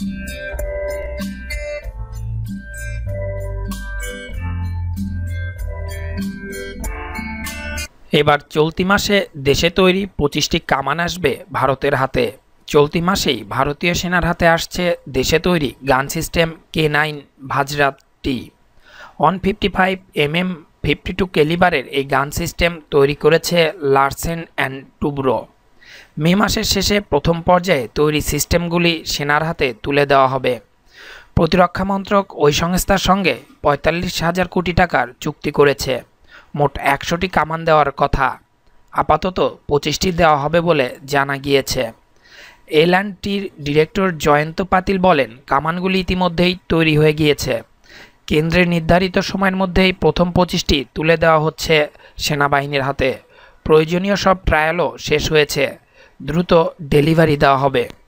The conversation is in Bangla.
এবার চলতি মাসে দেশে তৈরি 25টি কামান আসবে ভারতের হাতে। চলতি মাসেই ভারতীয় সেনার হাতে আসছে দেশে তৈরি গান সিস্টেম K9 ভাজরাটি। 155mm 52 ক্যালিবারের এই গান সিস্টেম তৈরি করেছে লারসেন অ্যান্ড টুব্রো। মে মাসের শেষে প্রথম পর্যায়ে তৈরি সিস্টেমগুলি সেনার হাতে তুলে দেওয়া হবে। প্রতিরক্ষা মন্ত্রক ওই সংস্থার সঙ্গে 45,000 কোটি টাকার চুক্তি করেছে। মোট 100টি কামান দেওয়ার কথা, আপাতত 25টি দেওয়া হবে বলে জানা গিয়েছে। এল&টির ডিরেক্টর জয়ন্ত পাতিল বলেন, কামানগুলি ইতিমধ্যেই তৈরি হয়ে গিয়েছে। কেন্দ্রের নির্ধারিত সময়ের মধ্যেই প্রথম 25টি তুলে দেওয়া হচ্ছে সেনাবাহিনীর হাতে। প্রয়োজনীয় সব ট্রায়ালও শেষ হয়েছে, দ্রুত ডেলিভারি দেওয়া হবে।